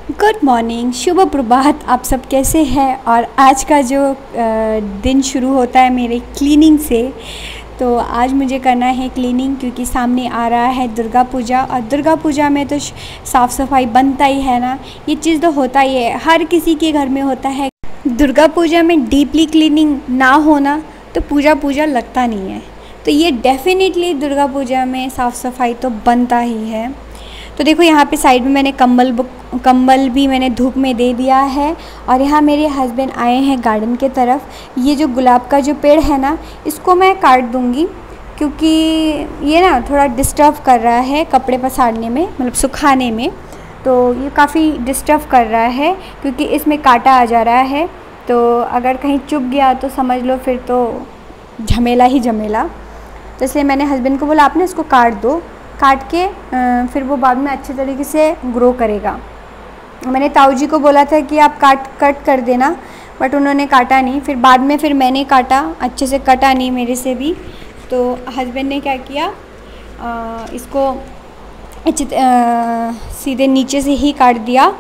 Good morning, शुभ प्रभात। आप सब कैसे हैं? और आज का जो दिन शुरू होता है मेरे क्लीनिंग से, तो आज मुझे करना है क्लीनिंग क्योंकि सामने आ रहा है दुर्गा पूजा। और दुर्गा पूजा में तो साफ़ सफाई बनता ही है ना, ये चीज़ तो होता ही है, हर किसी के घर में होता है। दुर्गा पूजा में डीपली क्लीनिंग ना होना तो पूजा पूजा लगता नहीं है। तो ये डेफिनेटली दुर्गा पूजा में साफ़ सफाई तो बनता ही है। तो देखो यहाँ पे साइड में मैंने कंबल भी मैंने धूप में दे दिया है। और यहाँ मेरे हस्बैंड आए हैं गार्डन के तरफ। ये जो गुलाब का जो पेड़ है ना, इसको मैं काट दूँगी क्योंकि ये ना थोड़ा डिस्टर्ब कर रहा है कपड़े पसारने में, मतलब सुखाने में। तो ये काफ़ी डिस्टर्ब कर रहा है क्योंकि इसमें कांटा आ जा रहा है। तो अगर कहीं चुभ गया तो समझ लो फिर तो झमेला ही झमेला। तो इसलिए मैंने हस्बैंड को बोला आप ना इसको काट दो, काट के फिर वो बाद में अच्छे तरीके से ग्रो करेगा। मैंने ताऊ जी को बोला था कि आप कट कर देना, बट उन्होंने काटा नहीं। फिर बाद में फिर मैंने काटा, अच्छे से कटा नहीं मेरे से भी। तो हस्बैंड ने क्या किया, इसको सीधे नीचे से ही काट दिया।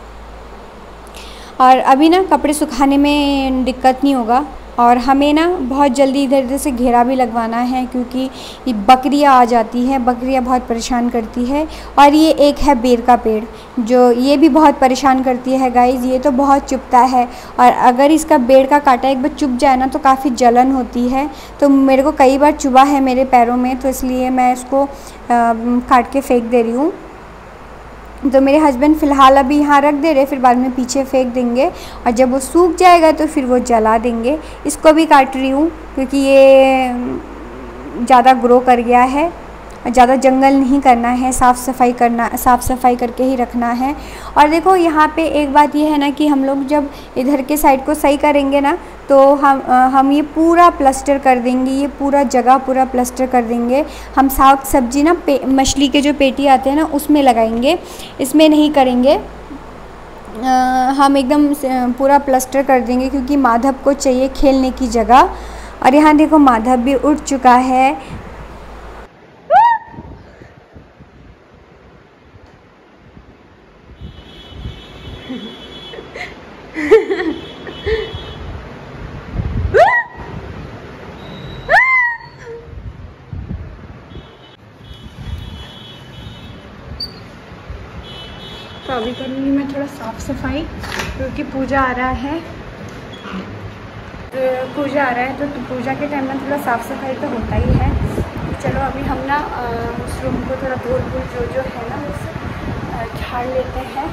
और अभी ना कपड़े सुखाने में दिक्कत नहीं होगा। और हमें ना बहुत जल्दी इधर उधर से घेरा भी लगवाना है क्योंकि ये बकरियां आ जाती हैं, बकरियां बहुत परेशान करती है। और ये एक है बेर का पेड़, जो ये भी बहुत परेशान करती है गाइज़, ये तो बहुत चुभता है। और अगर इसका बेर का कांटा एक बार चुभ जाए ना तो काफ़ी जलन होती है। तो मेरे को कई बार चुभा है मेरे पैरों में, तो इसलिए मैं इसको काट के फेंक दे रही हूँ। तो मेरे हस्बैंड फ़िलहाल अभी यहाँ रख दे रहे, फिर बाद में पीछे फेंक देंगे। और जब वो सूख जाएगा तो फिर वो जला देंगे। इसको भी काट रही हूँ क्योंकि ये ज़्यादा ग्रो कर गया है। ज़्यादा जंगल नहीं करना है, साफ़ सफाई करके ही रखना है। और देखो यहाँ पे एक बात ये है ना कि हम लोग जब इधर के साइड को सही करेंगे ना तो हम ये पूरा प्लास्टर कर देंगे, ये पूरा जगह पूरा प्लास्टर कर देंगे। हम साग सब्जी ना मछली के जो पेटी आते हैं ना उसमें लगाएंगे, इसमें नहीं करेंगे। हम एकदम पूरा प्लास्टर कर देंगे क्योंकि माधव को चाहिए खेलने की जगह। और यहाँ देखो माधव भी उठ चुका है। तो अभी करूँगी मैं थोड़ा साफ़ सफाई क्योंकि पूजा आ रहा है। तो पूजा के टाइम में थोड़ा साफ़ सफाई तो होता ही है। चलो अभी हम ना उस रूम को थोड़ा धूल जो है ना उसे झाड़ लेते हैं।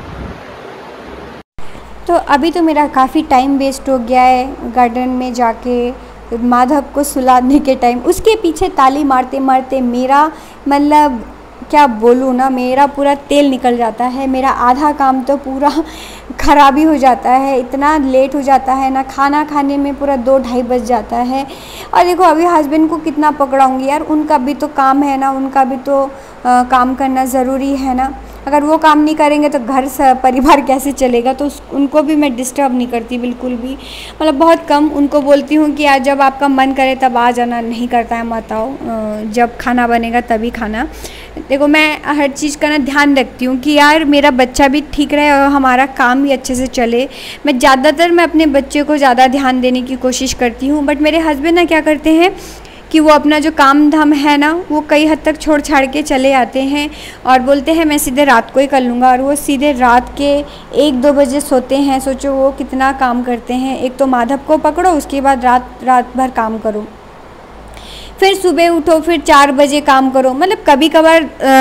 तो अभी तो मेरा काफ़ी टाइम वेस्ट हो गया है गार्डन में जाके माधव को सुलाने के टाइम। उसके पीछे ताली मारते मारते मेरा मतलब क्या बोलूँ ना, मेरा पूरा तेल निकल जाता है। मेरा आधा काम तो पूरा ख़राबी हो जाता है, इतना लेट हो जाता है ना, खाना खाने में पूरा 2-2:30 बज जाता है। और देखो अभी हस्बैंड को कितना पकड़ाऊँगी यार, उनका भी तो काम है ना, उनका भी तो काम करना ज़रूरी है ना। अगर वो काम नहीं करेंगे तो घर परिवार कैसे चलेगा। तो उनको भी मैं डिस्टर्ब नहीं करती बिल्कुल भी, मतलब बहुत कम उनको बोलती हूँ कि यार जब आपका मन करे तब आ जाना, नहीं करता है मत आओ, जब खाना बनेगा तभी खाना। देखो मैं हर चीज़ का ना ध्यान रखती हूँ कि यार मेरा बच्चा भी ठीक रहे और हमारा काम भी अच्छे से चले। मैं अपने बच्चे को ज़्यादा ध्यान देने की कोशिश करती हूँ। बट मेरे हस्बैंड ना क्या करते हैं कि वो अपना जो काम धाम है ना वो कई हद तक छोड़ छाड़ के चले आते हैं और बोलते हैं मैं सीधे रात को ही कर लूँगा। और वो सीधे रात के 1-2 बजे सोते हैं। सोचो वो कितना काम करते हैं। एक तो माधव को पकड़ो, उसके बाद रात भर काम करो, फिर सुबह उठो, फिर 4 बजे काम करो। मतलब कभी कभार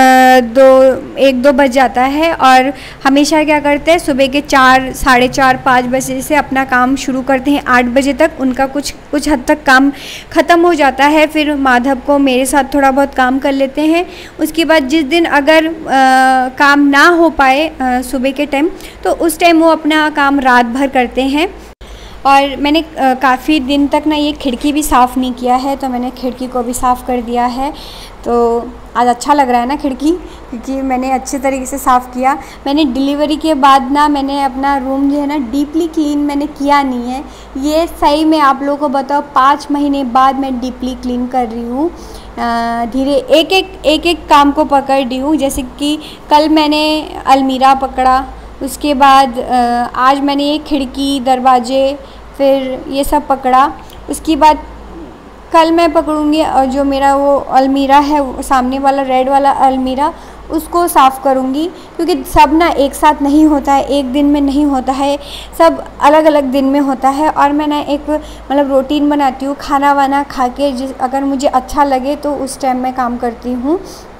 1-2 बज जाता है। और हमेशा क्या करते हैं सुबह के 4, 4:30, 5 बजे से अपना काम शुरू करते हैं। 8 बजे तक उनका कुछ हद तक काम ख़त्म हो जाता है। फिर माधव को मेरे साथ थोड़ा बहुत काम कर लेते हैं। उसके बाद जिस दिन अगर काम ना हो पाए सुबह के टाइम, तो उस टाइम वो अपना काम रात भर करते हैं। और मैंने काफ़ी दिन तक ना ये खिड़की भी साफ़ नहीं किया है, तो मैंने खिड़की को भी साफ़ कर दिया है। तो आज अच्छा लग रहा है ना खिड़की, क्योंकि मैंने अच्छे तरीके से साफ़ किया। मैंने डिलीवरी के बाद ना मैंने अपना रूम जो है ना डीपली क्लीन मैंने किया नहीं है। ये सही में आप लोगों को बताओ 5 महीने बाद मैं डीपली क्लीन कर रही हूँ। धीरे एक एक काम को पकड़ रही हूँ। जैसे कि कल मैंने अलमीरा पकड़ा, उसके बाद आज मैंने ये खिड़की, दरवाजे, फिर ये सब पकड़ा। उसके बाद कल मैं पकड़ूँगी और जो मेरा वो अलमीरा है, सामने वाला रेड वाला अलमीरा, उसको साफ़ करूँगी, क्योंकि सब ना एक साथ नहीं होता है, एक दिन में नहीं होता है, सब अलग अलग दिन में होता है। और मैं ना एक मतलब रूटीन बनाती हूँ, खाना वाना खा के अगर मुझे अच्छा लगे तो उस टाइम मैं काम करती हूँ।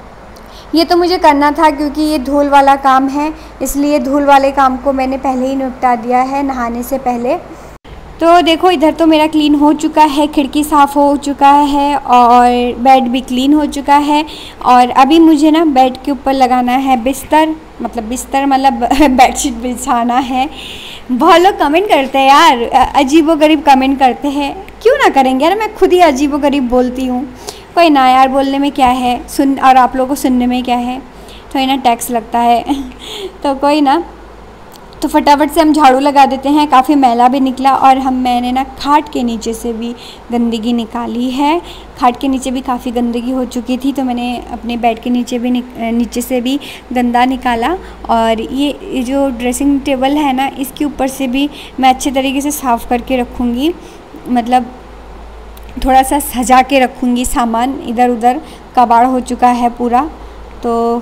ये तो मुझे करना था क्योंकि ये धूल वाला काम है, इसलिए धूल वाले काम को मैंने पहले ही निपटा दिया है नहाने से पहले। तो देखो इधर तो मेरा क्लीन हो चुका है, खिड़की साफ़ हो चुका है और बेड भी क्लीन हो चुका है। और अभी मुझे ना बेड के ऊपर लगाना है बिस्तर मतलब बेडशीट बिछाना है। बहुत लोग कमेंट करते हैं यार, अजीबोगरीब कमेंट करते हैं, क्यों ना करेंगे यार, मैं खुद ही अजीबोगरीब बोलती हूँ। कोई ना यार, बोलने में क्या है, और आप लोगों को सुनने में क्या है, थोड़ी ना टैक्स लगता है तो कोई ना। तो फटाफट से हम झाड़ू लगा देते हैं, काफ़ी मैला भी निकला। और मैंने ना खाट के नीचे से भी गंदगी निकाली है, खाट के नीचे भी काफ़ी गंदगी हो चुकी थी, तो मैंने अपने बेड के नीचे से भी गंदा निकाला। और ये जो ड्रेसिंग टेबल है ना, इसके ऊपर से भी मैं अच्छे तरीके से साफ़ करके रखूँगी, मतलब थोड़ा सा सजा के रखूँगी सामान, इधर उधर कबाड़ हो चुका है पूरा। तो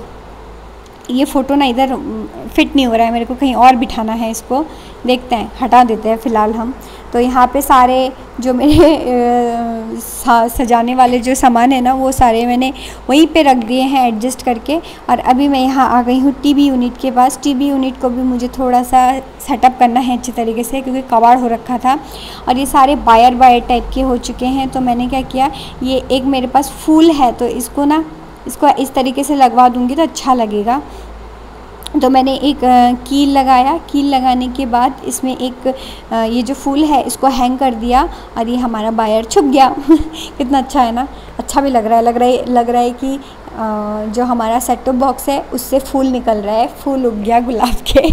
ये फ़ोटो ना इधर फिट नहीं हो रहा है, मेरे को कहीं और बिठाना है इसको, देखते हैं, हटा देते हैं फ़िलहाल हम। तो यहाँ पे सारे जो मेरे सजाने वाले जो सामान है ना, वो सारे मैंने वहीं पे रख दिए हैं एडजस्ट करके। और अभी मैं यहाँ आ गई हूँ टीवी यूनिट के पास। टीवी यूनिट को भी मुझे थोड़ा सा सेटअप करना है अच्छे तरीके से, क्योंकि कबाड़ हो रखा था और ये सारे वायर टाइप के हो चुके हैं। तो मैंने क्या किया, ये एक मेरे पास फूल है, तो इसको इस तरीके से लगवा दूँगी तो अच्छा लगेगा। तो मैंने एक कील लगाया, कील लगाने के बाद इसमें एक ये जो फूल है इसको हैंग कर दिया और ये हमारा वायर छुप गया कितना अच्छा है ना, अच्छा भी लग रहा है कि जो हमारा सेट टॉप बॉक्स है उससे फूल निकल रहा है, फूल उग गया गुलाब के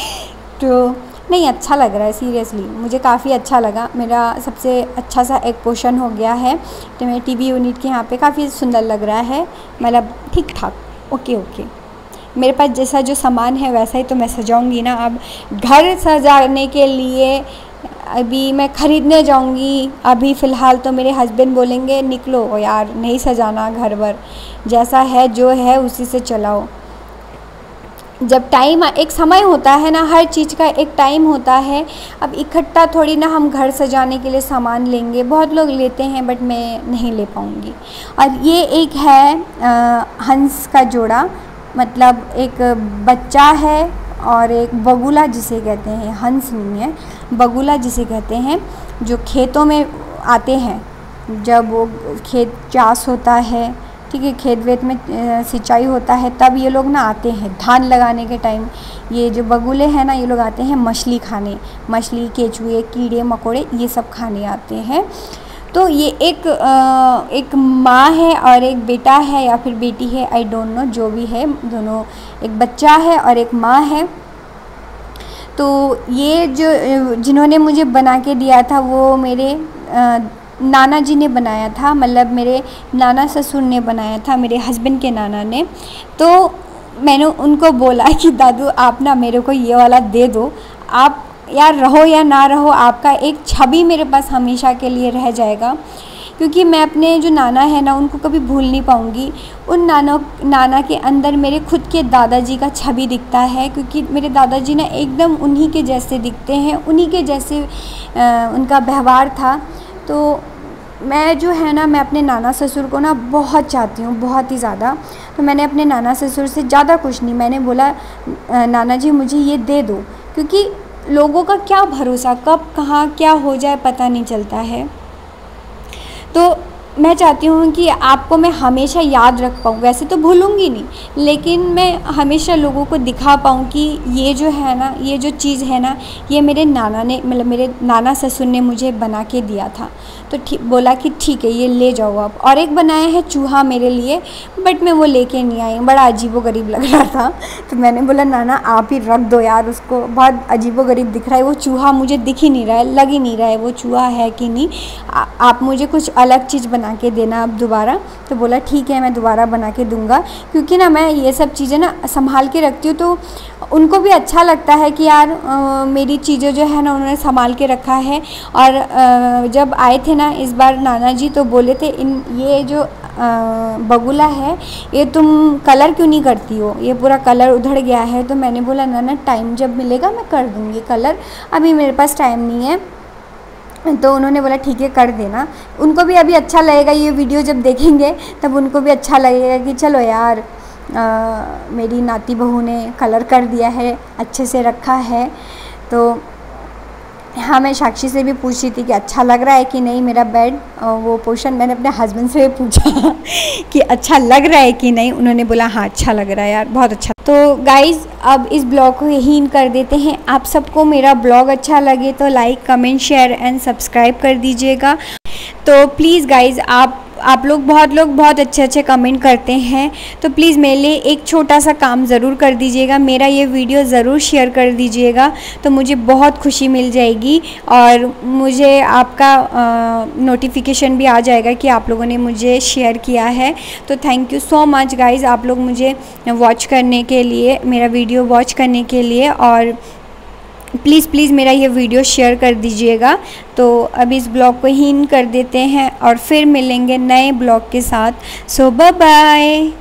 तो नहीं, अच्छा लग रहा है, सीरियसली मुझे काफ़ी अच्छा लगा। मेरा सबसे अच्छा सा एक पोर्शन हो गया है। तो मेरे टीवी यूनिट के यहाँ पे काफ़ी सुंदर लग रहा है, मतलब ठीक ठाक, ओके। मेरे पास जैसा जो सामान है वैसा ही तो मैं सजाऊंगी ना। अब घर सजाने के लिए अभी मैं ख़रीदने जाऊंगी, अभी फ़िलहाल तो मेरे हस्बैंड बोलेंगे निकलो यार, नहीं सजाना घर वर, जैसा है जो है उसी से चलाओ। जब टाइम, एक समय होता है ना, हर चीज़ का एक टाइम होता है। अब इकट्ठा थोड़ी ना हम घर सजाने के लिए सामान लेंगे, बहुत लोग लेते हैं बट मैं नहीं ले पाऊँगी। और ये एक है हंस का जोड़ा, मतलब एक बच्चा है और एक बगुला जिसे कहते हैं, हंस नहीं है, बगुला जिसे कहते हैं, जो खेतों में आते हैं जब वो खेत चाष होता है, ठीक है, खेत वेत में सिंचाई होता है, तब ये लोग ना आते हैं धान लगाने के टाइम। ये जो बगुले हैं ना, ये लोग आते हैं मछली खाने, मछली, केचुए, कीड़े मकोड़े, ये सब खाने आते हैं। तो ये एक माँ है और एक बेटा है या फिर बेटी है, आई डोंट नो, जो भी है, दोनों, एक बच्चा है और एक माँ है। तो ये जो जिन्होंने मुझे बना के दिया था वो मेरे नाना जी ने बनाया था, मतलब मेरे नाना ससुर ने बनाया था, मेरे हस्बैंड के नाना ने। तो मैंने उनको बोला कि दादू आप ना मेरे को ये वाला दे दो, आप यार रहो या ना रहो, आपका एक छवि मेरे पास हमेशा के लिए रह जाएगा, क्योंकि मैं अपने जो नाना है ना उनको कभी भूल नहीं पाऊँगी। उन नाना के अंदर मेरे खुद के दादाजी का छवि दिखता है, क्योंकि मेरे दादाजी ना एकदम उन्हीं के जैसे दिखते हैं, उन्हीं के जैसे उनका व्यवहार था। तो मैं जो है ना, मैं अपने नाना ससुर को ना बहुत चाहती हूँ, बहुत ही ज़्यादा। तो मैंने अपने नाना ससुर से ज़्यादा कुछ नहीं, मैंने बोला नाना जी मुझे ये दे दो, क्योंकि लोगों का क्या भरोसा, कब कहाँ क्या हो जाए पता नहीं चलता है। तो मैं चाहती हूँ कि आपको मैं हमेशा याद रख पाऊँ, वैसे तो भूलूँगी नहीं, लेकिन मैं हमेशा लोगों को दिखा पाऊँ कि ये जो है ना, ये जो चीज़ है ना, ये मेरे नाना ने, मतलब मेरे नाना ससुर ने मुझे बना के दिया था। तो बोला कि ठीक है ये ले जाओ आप। और एक बनाया है चूहा मेरे लिए, बट मैं वो लेके नहीं आई, बड़ा अजीबोगरीब लग रहा था। तो मैंने बोला नाना आप ही रख दो यार, उसको बहुत अजीबोगरीब दिख रहा है वो चूहा, मुझे दिख ही नहीं रहा है, लग ही नहीं रहा है वो चूहा है कि नहीं, आप मुझे कुछ अलग चीज़ बना बना के देना अब दोबारा। तो बोला ठीक है मैं दोबारा बना के दूंगा, क्योंकि ना मैं ये सब चीज़ें ना संभाल के रखती हूँ, तो उनको भी अच्छा लगता है कि यार मेरी चीज़ें जो है ना उन्होंने संभाल के रखा है। और जब आए थे ना इस बार नाना जी, तो बोले थे ये जो बगुला है ये तुम कलर क्यों नहीं करती हो, ये पूरा कलर उधड़ गया है। तो मैंने बोला ना टाइम जब मिलेगा मैं कर दूँगी कलर, अभी मेरे पास टाइम नहीं है। तो उन्होंने बोला ठीक है कर देना। उनको भी अभी अच्छा लगेगा, ये वीडियो जब देखेंगे तब उनको भी अच्छा लगेगा कि चलो यार मेरी नाती बहू ने कलर कर दिया है, अच्छे से रखा है। तो हाँ, मैं साक्षी से भी पूछ रही थी कि अच्छा लग रहा है कि नहीं मेरा बेड, वो पोर्शन मैंने अपने हस्बैंड से भी पूछा कि अच्छा लग रहा है कि नहीं। उन्होंने बोला हाँ अच्छा लग रहा है यार, बहुत अच्छा। तो गाइज़ अब इस ब्लॉग को यही इन कर देते हैं। आप सबको मेरा ब्लॉग अच्छा लगे तो like comment share and subscribe कर दीजिएगा। तो प्लीज़ गाइज़ आप लोग बहुत अच्छे कमेंट करते हैं, तो प्लीज़ मेरे लिए एक छोटा सा काम ज़रूर कर दीजिएगा, मेरा ये वीडियो ज़रूर शेयर कर दीजिएगा, तो मुझे बहुत खुशी मिल जाएगी और मुझे आपका नोटिफिकेशन भी आ जाएगा कि आप लोगों ने मुझे शेयर किया है। तो thank you so much guys, आप लोग मुझे वॉच करने के लिए, मेरा वीडियो वॉच करने के लिए, और प्लीज़ मेरा ये वीडियो शेयर कर दीजिएगा। तो अब इस ब्लॉग को ही इन कर देते हैं और फिर मिलेंगे नए ब्लॉग के साथ। So bye bye.